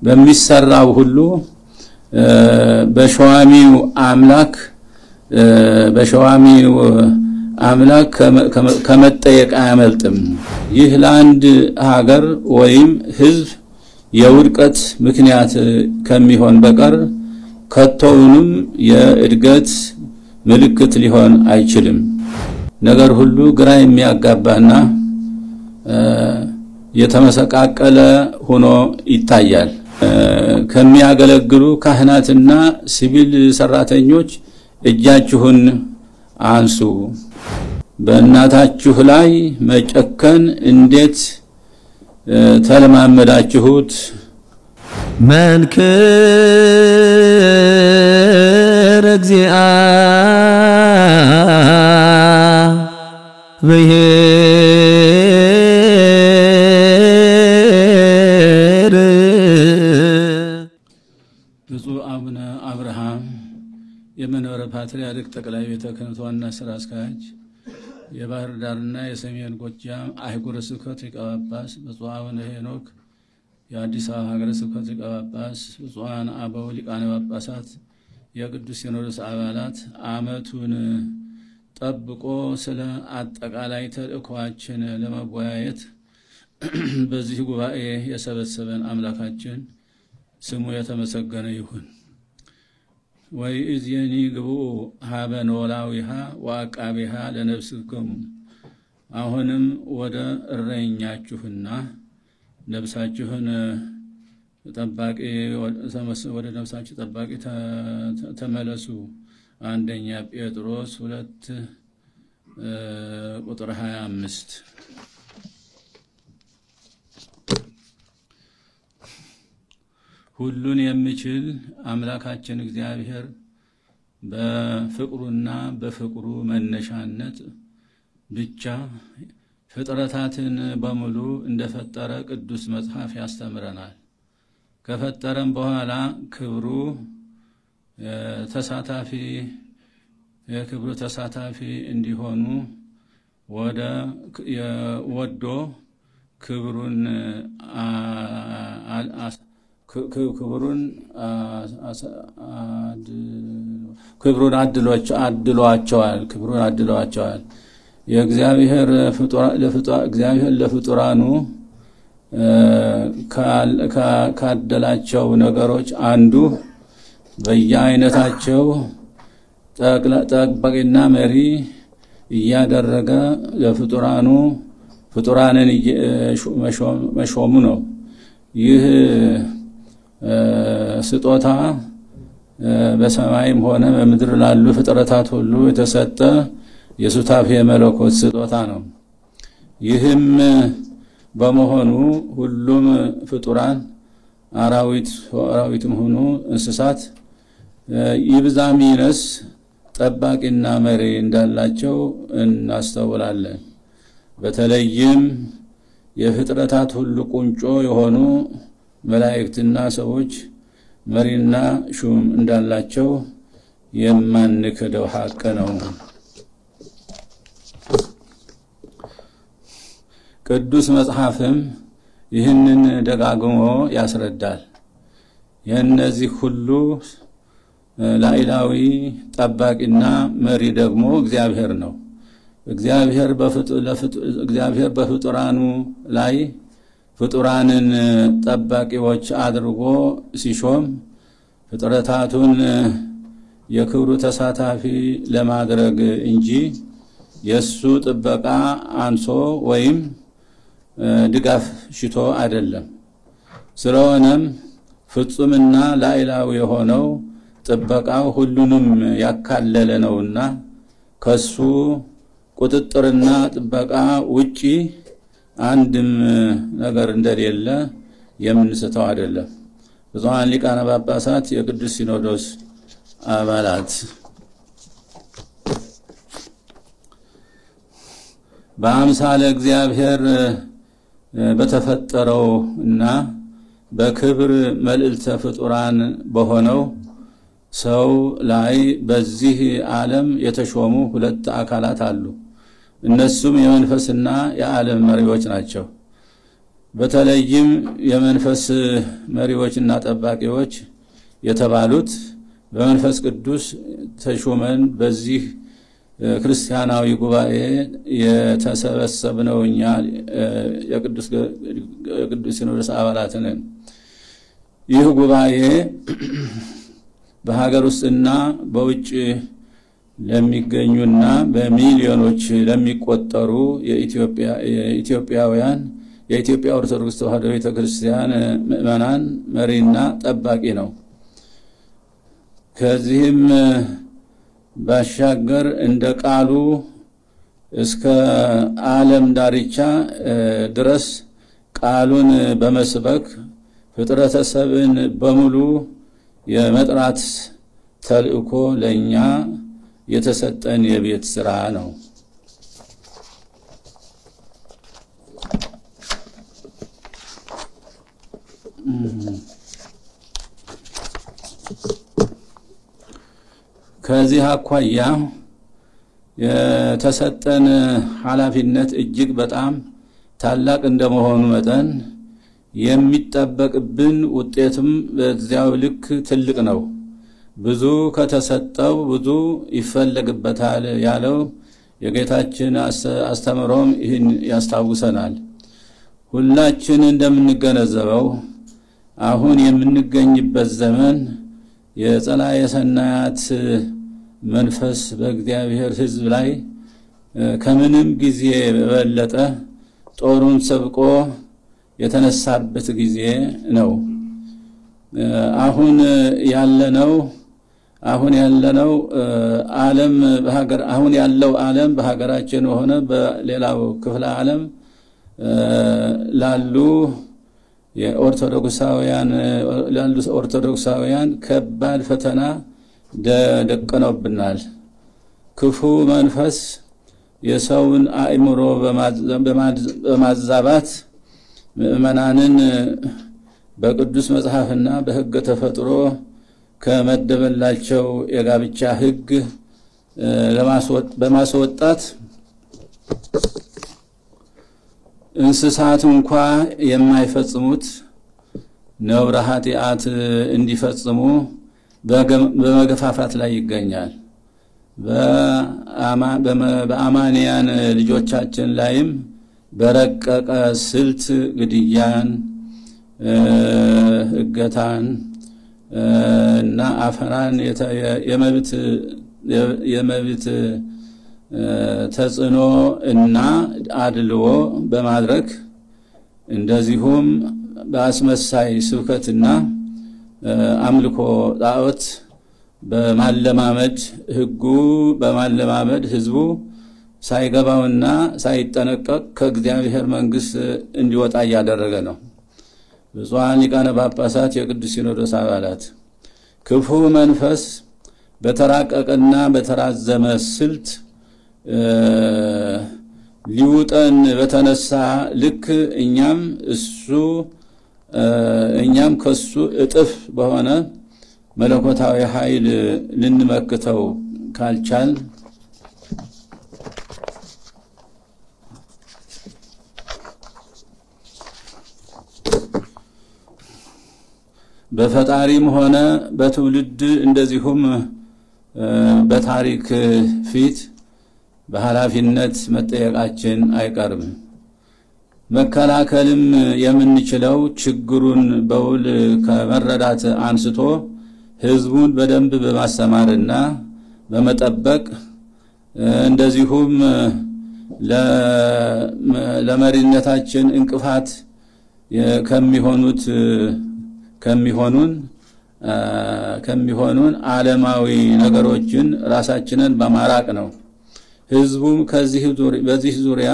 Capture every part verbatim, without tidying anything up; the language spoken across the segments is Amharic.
በሚሰራው ሁሉ በሸዋሚው አምላክ በሸዋሚው አምላክ ከመጠየቅ አያመልጥም። ይህ ለአንድ ሀገር ወይም ህዝብ የውድቀት ምክንያት ከሚሆን በቀር ከተውንም የእድገት ምልክት ሊሆን አይችልም። ነገር ሁሉ ግራ የሚያጋባና የተመሰቃቀለ ሆኖ ይታያል። ከሚያገለግሉ ካህናትና ሲቪል ሰራተኞች እጃችሁን አንሱ። በእናታችሁ ላይ መጨከን እንዴት ተለማመዳችሁት? መንክር እግዚአ ብሔር ብፁዕ አቡነ አብርሃም የመንበረ ፓትርያርክ ጠቅላይ ቤተ ክህነት ዋና ስራ አስኪያጅ፣ የባህር ዳርና የሰሜን ጎጃም አህጉረ ስብከት ሊቀ ጳጳስ፣ ብፁዕ አቡነ ሄኖክ የአዲስ አበባ ሀገረ ስብከት ሊቀ ጳጳስ፣ ብፁዓን አበው ሊቃነ ጳጳሳት፣ የቅዱስ ሲኖዶስ አባላት፣ ዓመቱን ጠብቆ ስለ አጠቃላይ ተልእኮአችን ለመወያየት በዚህ ጉባኤ የሰበሰበን አምላካችን ስሙ የተመሰገነ ይሁን። ወይእዜኒ ግብኡ ሀበ ኖላዊሃ ወአቃቢሃ ለነፍስክሙ። አሁንም ወደ እረኛችሁና ነፍሳችሁን ጠባቂ ወደ ነፍሳችሁ ጠባቂ ተመለሱ። አንደኛ ጴጥሮስ ሁለት ቁጥር ሃያ አምስት። ሁሉን የሚችል አምላካችን እግዚአብሔር በፍቅሩና በፍቅሩ መነሻነት ብቻ ፍጥረታትን በሙሉ እንደፈጠረ ቅዱስ መጽሐፍ ያስተምረናል። ከፈጠረም በኋላ ክብሩ ተሳታፊ የክብሩ ተሳታፊ እንዲሆኑ ወደ ወዶ ክብሩን ክብሩን ክብሩን አድሏቸዋል ክብሩን አድሏቸዋል። የእግዚአብሔር ፍጡራ ለፍጡራ እግዚአብሔር ለፍጡራኑ ካደላቸው ነገሮች አንዱ በየአይነታቸው ጠባቂና መሪ እያደረገ ለፍጡራኑ ፍጡራንን መሾሙ ነው። ይህ ስጦታ በሰማይም ሆነ በምድር ላሉ ፍጥረታት ሁሉ የተሰጠ የሱታፌ መለኮት ስጦታ ነው። ይህም በመሆኑ ሁሉም ፍጡራን አራዊት አራዊትም ሆኑ እንስሳት ይብዛም ይነስ ጠባቂና መሪ እንዳላቸው እናስተውላለን። በተለይም የፍጥረታት ሁሉ ቁንጮ የሆኑ መላእክትና ሰዎች መሪና ሹም እንዳላቸው የማንክደው ሐቅ ነው። ቅዱስ መጽሐፍም ይህንን ደጋግሞ ያስረዳል። የእነዚህ ሁሉ ላይላዊ ጠባቂና መሪ ደግሞ እግዚአብሔር ነው። እግዚአብሔር እግዚአብሔር በፍጡራኑ ላይ ፍጡራንን ጠባቂዎች አድርጎ ሲሾም ፍጥረታቱን የክብሩ ተሳታፊ ለማድረግ እንጂ የሱ ጥበቃ አንሶ ወይም ድጋፍ ሽቶ አይደለም። ስለሆነም ፍጹምና ላይላዊ የሆነው ጥበቃው ሁሉንም ያካለለ ነውና ከሱ ቁጥጥርና ጥበቃ ውጪ አንድም ነገር እንደሌለ የምንስተው አይደለም። ብዙሃን ሊቃነ ጳጳሳት፣ የቅዱስ ሲኖዶስ አባላት በአምሳለ እግዚአብሔር በተፈጠረው እና በክብር መልዕልተ ፍጡራን በሆነው ሰው ላይ በዚህ ዓለም የተሾሙ ሁለት አካላት አሉ። እነሱም የመንፈስና የዓለም መሪዎች ናቸው። በተለይም የመንፈስ መሪዎችና ጠባቂዎች የተባሉት በመንፈስ ቅዱስ ተሾመን በዚህ ክርስቲያናዊ ጉባኤ የተሰበሰብነው እኛ የቅዱስ የቅዱስ ሲኖዶስ አባላት ነን። ይህ ጉባኤ በሀገር ውስጥና በውጭ ለሚገኙና በሚሊዮኖች ለሚቆጠሩ የኢትዮጵያ የኢትዮጵያውያን የኢትዮጵያ ኦርቶዶክስ ተዋሕዶ ቤተክርስቲያን ምእመናን መሪና ጠባቂ ነው። ከዚህም ባሻገር እንደ ቃሉ እስከ ዓለም ዳርቻ ድረስ ቃሉን በመስበክ ፍጥረተ ሰብን በሙሉ የመጥራት ተልእኮ ለኛ የተሰጠን የቤት ሥራ ነው። ከዚህ አኳያ የተሰጠን ኃላፊነት እጅግ በጣም ታላቅ እንደመሆኑ መጠን የሚጠበቅብን ውጤትም በዚያው ልክ ትልቅ ነው። ብዙ ከተሰጠው ብዙ ይፈለግበታል ያለው የጌታችን አስተምሮም ይህን ያስታውሰናል። ሁላችን እንደምንገነዘበው አሁን የምንገኝበት ዘመን የጸላዔ ሰናያት መንፈስ በእግዚአብሔር ሕዝብ ላይ ከምንም ጊዜ በበለጠ ጦሩን ሰብቆ የተነሳበት ጊዜ ነው። አሁን ያለነው አሁን ያለነው ዓለም በሀገር አሁን ያለው ዓለም በሀገራችን ሆነ በሌላው ክፍለ ዓለም ላሉ የኦርቶዶክሳውያን ላሉ ኦርቶዶክሳውያን ከባድ ፈተና ደቀነውብናል። ክፉ መንፈስ የሰውን አእምሮ በማዛባት ምእመናንን በቅዱስ መጽሐፍና በሕገ ተፈጥሮ ከመደበላቸው የጋብቻ ሕግ በማስወጣት እንስሳት እንኳን የማይፈጽሙት ነውረ ኃጢአት እንዲፈጽሙ በመገፋፋት ላይ ይገኛል። በአማንያን ልጆቻችን ላይም በረቀቀ ስልት ግድያን፣ እገታን እና አፈራን የመብት የመብት ተጽዕኖ እና አድልዎ በማድረግ እንደዚሁም በአስመሳይ ስብከትና አምልኮ ጣዖት በማለማመድ ሕጉ በማለማመድ ሕዝቡ ሳይገባውና ሳይጠነቀቅ ከእግዚአብሔር መንግስት እንዲወጣ ያደረገ ነው። ብፁዓን ሊቃነ ጳጳሳት፣ የቅዱስ ሲኖዶስ አባላት ክፉ መንፈስ በተራቀቀና በተራዘመ ስልት ሊውጠን በተነሳ ልክ እኛም እሱ እኛም ከሱ እጥፍ በሆነ መለኮታዊ ኃይል ልንመክተው ካልቻል በፈጣሪም ሆነ በትውልድ እንደዚሁም በታሪክ ፊት በኃላፊነት መጠየቃችን አይቀርም። መከላከልም የምንችለው ችግሩን በውል ከመረዳት አንስቶ ሕዝቡን በደንብ በማስተማርና በመጠበቅ እንደዚሁም ለመሪነታችን እንቅፋት ከሚሆኑት ከሚሆኑን ከሚሆኑን ዓለማዊ ነገሮችን ራሳችንን በማራቅ ነው። ሕዝቡም ከዚህ በዚህ ዙሪያ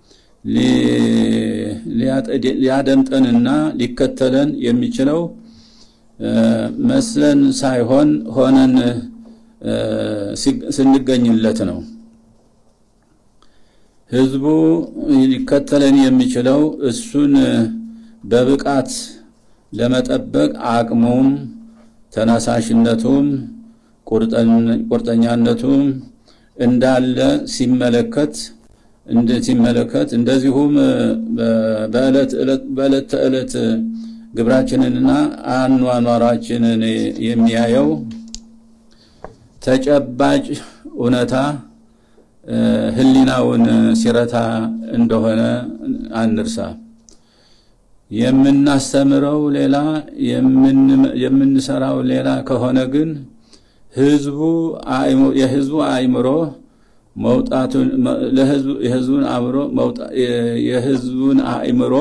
ሊያደምጠንና ሊከተለን የሚችለው መስለን ሳይሆን ሆነን ስንገኝለት ነው። ሕዝቡ ሊከተለን የሚችለው እሱን በብቃት ለመጠበቅ አቅሙም ተናሳሽነቱም ቁርጠኛነቱም እንዳለ ሲመለከት እንዴት ይመለከት እንደዚሁም በእለት በእለት ተእለት ግብራችንንና አኗኗራችንን የሚያየው ተጨባጭ እውነታ ህሊናውን ሲረታ እንደሆነ አንርሳ። የምናስተምረው ሌላ የምንሰራው ሌላ ከሆነ ግን ህዝቡ የህዝቡ አእምሮ መውጣቱን ለህዝቡ የህዝቡን አእምሮ መውጣ የህዝቡን አእምሮ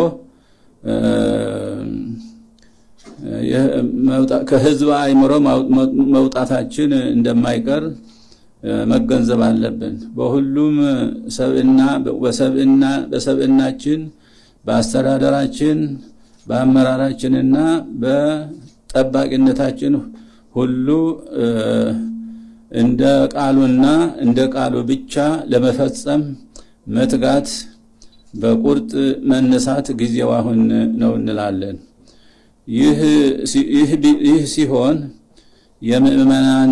ከህዝብ አእምሮ መውጣታችን እንደማይቀር መገንዘብ አለብን። በሁሉም ሰብእና በሰብእና በሰብእናችን በአስተዳደራችን በአመራራችንና በጠባቂነታችን ሁሉ እንደ ቃሉና እንደ ቃሉ ብቻ ለመፈጸም መትጋት በቁርጥ መነሳት ጊዜው አሁን ነው እንላለን። ይህ ይህ ሲሆን የምእመናን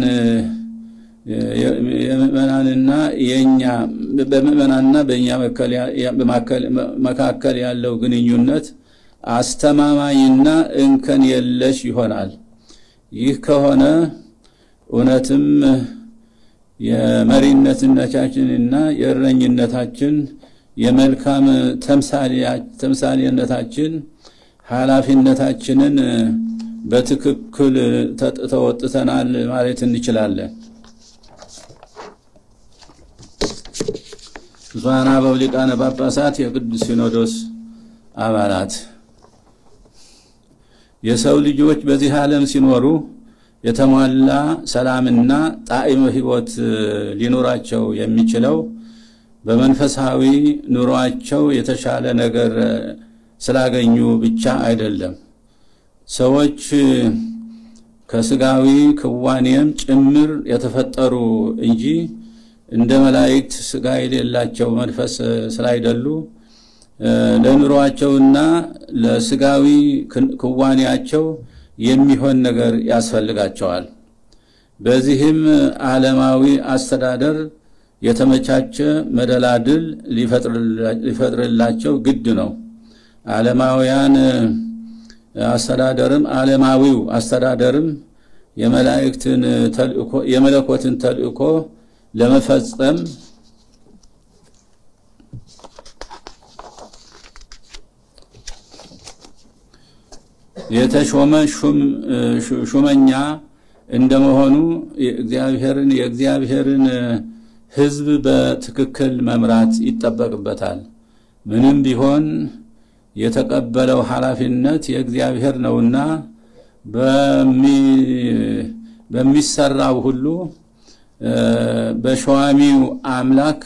የምእመናንና የኛ በምእመናንና በእኛ መካከል ያለው ግንኙነት አስተማማኝና እንከን የለሽ ይሆናል። ይህ ከሆነ እውነትም የመሪነትነታችንና የእረኝነታችን የመልካም ተምሳሌነታችን ኃላፊነታችንን በትክክል ተወጥተናል ማለት እንችላለን። ዙዋና በሊቃነ ጳጳሳት የቅዱስ ሲኖዶስ አባላት የሰው ልጆች በዚህ ዓለም ሲኖሩ የተሟላ ሰላምና ጣዕመ ሕይወት ሊኖራቸው የሚችለው በመንፈሳዊ ኑሯቸው የተሻለ ነገር ስላገኙ ብቻ አይደለም። ሰዎች ከስጋዊ ክዋኔም ጭምር የተፈጠሩ እንጂ እንደ መላእክት ስጋ የሌላቸው መንፈስ ስላይደሉ ለኑሯቸውና ለስጋዊ ክዋኔያቸው የሚሆን ነገር ያስፈልጋቸዋል። በዚህም ዓለማዊ አስተዳደር የተመቻቸ መደላድል ሊፈጥርላቸው ግድ ነው። ዓለማውያን አስተዳደርም ዓለማዊው አስተዳደርም የመላእክትን ተልእኮ የመለኮትን ተልእኮ ለመፈጸም የተሾመ ሹመኛ እንደመሆኑ የእግዚአብሔርን የእግዚአብሔርን ሕዝብ በትክክል መምራት ይጠበቅበታል። ምንም ቢሆን የተቀበለው ኃላፊነት የእግዚአብሔር ነውና በሚ በሚሰራው ሁሉ በሸዋሚው አምላክ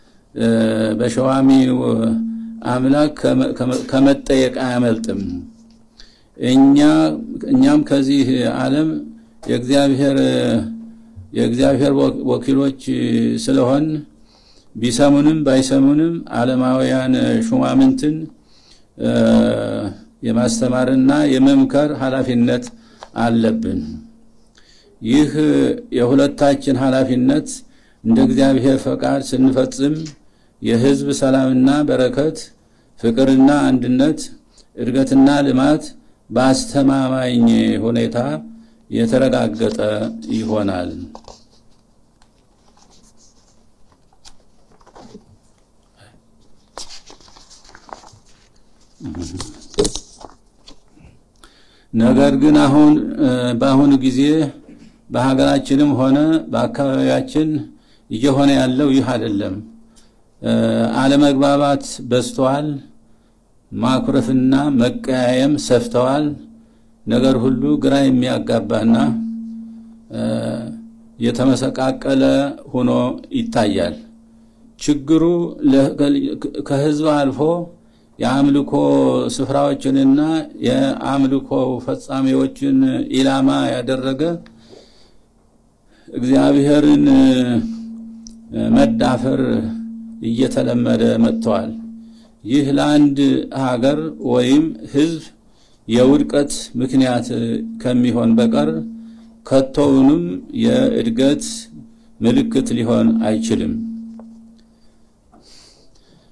በሸዋሚው አምላክ ከመጠየቅ አያመልጥም። እኛ እኛም ከዚህ ዓለም የእግዚአብሔር የእግዚአብሔር ወኪሎች ስለሆን ቢሰሙንም ባይሰሙንም ዓለማውያን ሹማምንትን የማስተማርና የመምከር ኃላፊነት አለብን። ይህ የሁለታችን ኃላፊነት እንደ እግዚአብሔር ፈቃድ ስንፈጽም የሕዝብ ሰላምና በረከት፣ ፍቅርና አንድነት፣ እድገትና ልማት በአስተማማኝ ሁኔታ የተረጋገጠ ይሆናል። ነገር ግን አሁን በአሁኑ ጊዜ በሀገራችንም ሆነ በአካባቢያችን እየሆነ ያለው ይህ አይደለም። አለመግባባት በዝቷል። ማኩረፍና መቀያየም ሰፍተዋል። ነገር ሁሉ ግራ የሚያጋባና የተመሰቃቀለ ሆኖ ይታያል። ችግሩ ከህዝብ አልፎ የአምልኮ ስፍራዎችንና የአምልኮ ፈጻሚዎችን ኢላማ ያደረገ እግዚአብሔርን መዳፈር እየተለመደ መጥቷል። ይህ ለአንድ ሀገር ወይም ህዝብ የውድቀት ምክንያት ከሚሆን በቀር ከቶውንም የእድገት ምልክት ሊሆን አይችልም።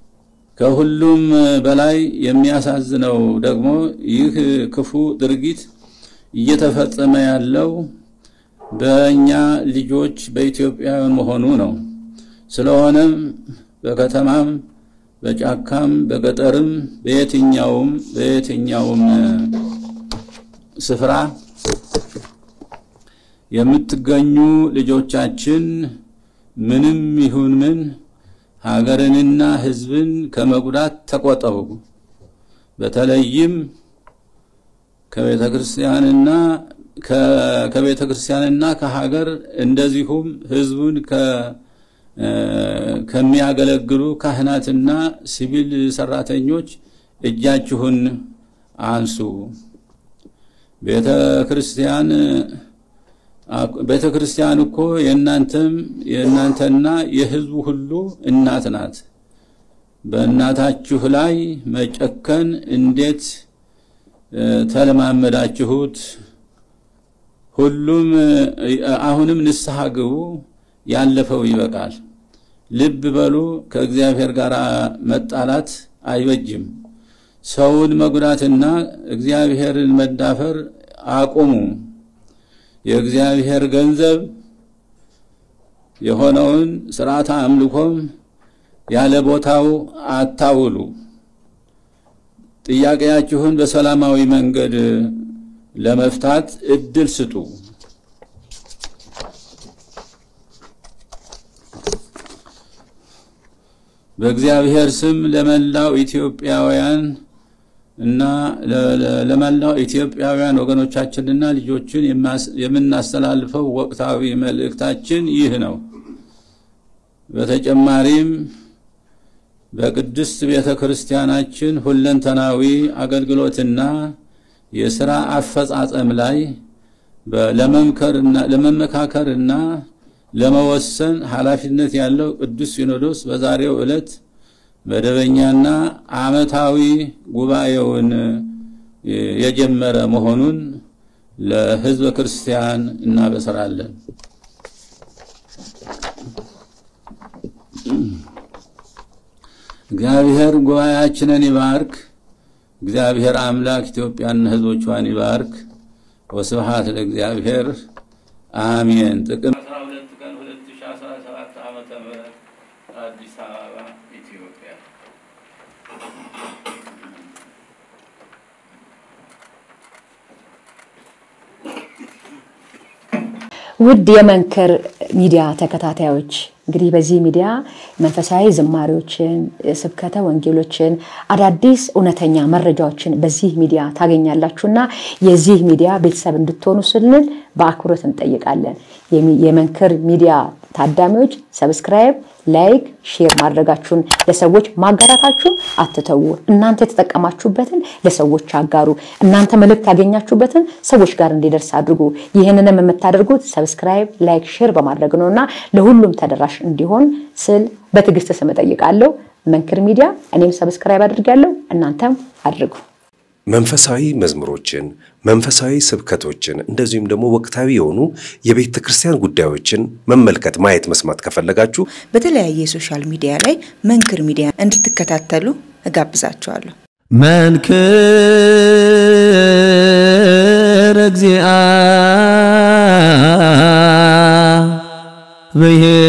ከሁሉም በላይ የሚያሳዝነው ደግሞ ይህ ክፉ ድርጊት እየተፈጸመ ያለው በእኛ ልጆች በኢትዮጵያውያን መሆኑ ነው። ስለሆነም በከተማም በጫካም በገጠርም በየትኛውም በየትኛውም ስፍራ የምትገኙ ልጆቻችን ምንም ይሁን ምን ሀገርንና ህዝብን ከመጉዳት ተቆጠቡ። በተለይም ከቤተክርስቲያንና ከቤተክርስቲያንና ከሀገር እንደዚሁም ህዝቡን ከ ከሚያገለግሉ ካህናትና ሲቪል ሰራተኞች እጃችሁን አንሱ። ቤተክርስቲያን ቤተክርስቲያን እኮ የእናንተም የእናንተና የህዝቡ ሁሉ እናት ናት። በእናታችሁ ላይ መጨከን እንዴት ተለማመዳችሁት? ሁሉም አሁንም ንስሐ ግቡ። ያለፈው ይበቃል። ልብ በሉ። ከእግዚአብሔር ጋር መጣላት አይበጅም። ሰውን መጉዳትና እግዚአብሔርን መዳፈር አቁሙ። የእግዚአብሔር ገንዘብ የሆነውን ሥርዓተ አምልኮም ያለ ቦታው አታውሉ። ጥያቄያችሁን በሰላማዊ መንገድ ለመፍታት እድል ስጡ። በእግዚአብሔር ስም ለመላው ኢትዮጵያውያን እና ለመላው ኢትዮጵያውያን ወገኖቻችንና ልጆችን የምናስተላልፈው ወቅታዊ መልእክታችን ይህ ነው። በተጨማሪም በቅድስት ቤተክርስቲያናችን ሁለንተናዊ አገልግሎትና የሥራ አፈጻጸም ላይ ለመምከርና ለመመካከርና ለመወሰን ኃላፊነት ያለው ቅዱስ ሲኖዶስ በዛሬው ዕለት መደበኛና ዓመታዊ ጉባኤውን የጀመረ መሆኑን ለሕዝበ ክርስቲያን እናበስራለን። እግዚአብሔር ጉባኤያችንን ይባርክ። እግዚአብሔር አምላክ ኢትዮጵያና ሕዝቦቿን ይባርክ። ወስብሐት ለእግዚአብሔር አሜን። ጥቅምት አስራ ሁለት ቀን ሁለት ሺህ አስራ ሰባት ዓመተ ምህረት አዲስ አበባ ኢትዮጵያ። ውድ የመንክር ሚዲያ ተከታታዮች እንግዲህ በዚህ ሚዲያ መንፈሳዊ ዝማሬዎችን ስብከተ ወንጌሎችን አዳዲስ ኡነተኛ መረጃዎችን በዚህ ሚዲያ ታገኛላችሁና የዚህ ሚዲያ ቤተሰብ እንድትሆኑ ስንል በአክብሮት እንጠይቃለን። የመንክር ሚዲያ ታዳሚዎች ሰብስክራይብ ላይክ ሼር ማድረጋችሁን ለሰዎች ማጋራታችሁን አትተው። እናንተ ተጠቀማችሁበትን ለሰዎች አጋሩ። እናንተ መልእክት ያገኛችሁበትን ሰዎች ጋር እንዲደርስ አድርጉ። ይሄንንም የምታደርጉት ሰብስክራይብ ላይክ ሼር በማድረግ ነውና ለሁሉም ተደራሽ እንዲሆን ስል በትግስት ስም ጠይቃለሁ። መንክር ሚዲያ እኔም ሰብስክራይብ አድርጋለሁ፣ እናንተም አድርጉ። መንፈሳዊ መዝሙሮችን መንፈሳዊ ስብከቶችን እንደዚሁም ደግሞ ወቅታዊ የሆኑ የቤተ ክርስቲያን ጉዳዮችን መመልከት ማየት መስማት ከፈለጋችሁ በተለያየ ሶሻል ሚዲያ ላይ መንክር ሚዲያ እንድትከታተሉ እጋብዛችኋለሁ። መንክር እግዚአ